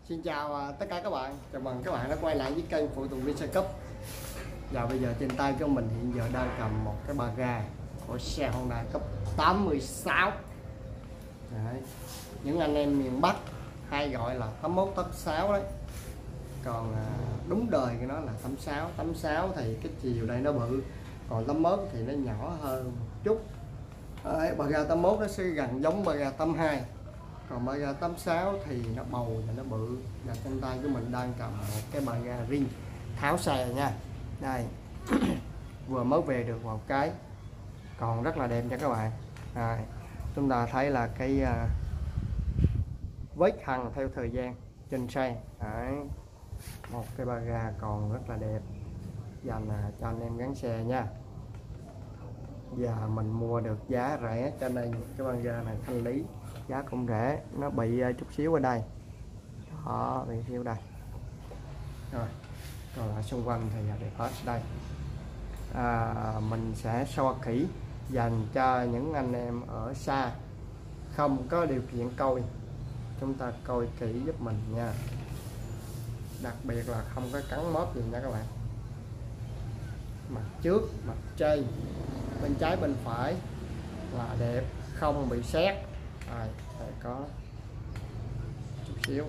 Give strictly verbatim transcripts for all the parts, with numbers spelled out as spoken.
Xin chào à, tất cả các bạn, chào mừng các bạn đã quay lại với kênh Phụ Tùng Vin xe Cup. Và bây giờ trên tay của mình hiện giờ đang cầm một cái ba ga của xe Honda cấp tám mươi sáu. Đấy. Những anh em miền Bắc hay gọi là tám mốt tám sáu đấy. Còn à, đúng đời của nó là tám sáu. tám sáu thì cái chiều đây nó bự, còn tám mốt thì nó nhỏ hơn một chút. Đấy, ba ga tám mốt nó sẽ gần giống ba ga tám hai. Còn ba ga tám sáu thì nó bầu và nó bự. Và trên tay của mình đang cầm một cái ba ga ring tháo xe nha. Đây vừa mới về được một cái, còn rất là đẹp nha các bạn. Đây, chúng ta thấy là cái uh, vết hằn theo thời gian trên xe. Đấy, một cái ba ga còn rất là đẹp, dành uh, cho anh em gắn xe nha. Và mình mua được giá rẻ cho nên cái ba ga này thanh lý giá cũng rẻ. Nó bị chút xíu ở đây đó, bị xíu đây rồi, còn lại xung quanh thì đẹp hết đây. À, mình sẽ so kỹ dành cho những anh em ở xa không có điều kiện coi, chúng ta coi kỹ giúp mình nha, đặc biệt là không có cắn móp gì nha các bạn. Mặt trước, mặt trên, bên trái bên phải là đẹp, không bị sét. Rồi, đây có chút xíu.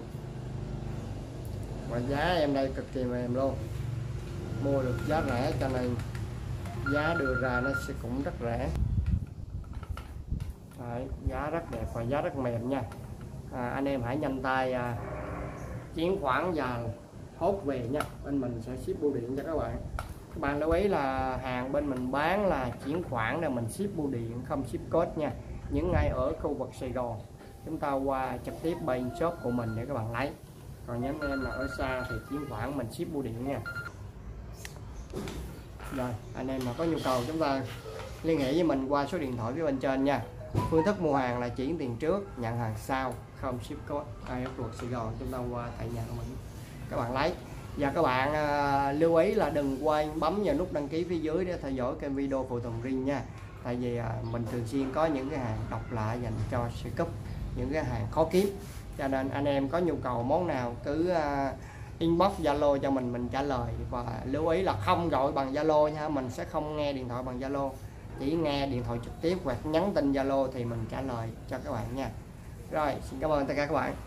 Và giá em đây cực kỳ mềm luôn, mua được giá rẻ cho nên giá đưa ra nó sẽ cũng rất rẻ. Đấy, giá rất đẹp và giá rất mềm nha. À, anh em hãy nhanh tay à, chuyển khoản và hốt về nha, bên mình sẽ ship bưu điện cho các bạn. Các bạn lưu ý là hàng bên mình bán là chuyển khoản là mình ship bưu điện, không ship code nha. Những ngày ở khu vực Sài Gòn chúng ta qua trực tiếp bên shop của mình để các bạn lấy. Còn những anh em là ở xa thì chuyển khoản mình ship bưu điện nha. Rồi, anh em mà có nhu cầu chúng ta liên hệ với mình qua số điện thoại phía bên trên nha. Phương thức mua hàng là chuyển tiền trước, nhận hàng sau, không ship code. Ai ở khu vực Sài Gòn chúng ta qua tại nhà của mình các bạn lấy. Và các bạn à, lưu ý là đừng quên bấm vào nút đăng ký phía dưới để theo dõi kênh video Phụ Tùng Ring nha. Tại vì à, mình thường xuyên có những cái hàng độc lạ dành cho xe cúp, những cái hàng khó kiếm, cho nên anh em có nhu cầu món nào cứ à, inbox Zalo cho mình, mình trả lời. Và lưu ý là không gọi bằng Zalo nha, mình sẽ không nghe điện thoại bằng Zalo, chỉ nghe điện thoại trực tiếp hoặc nhắn tin Zalo thì mình trả lời cho các bạn nha. Rồi, xin cảm ơn tất cả các bạn.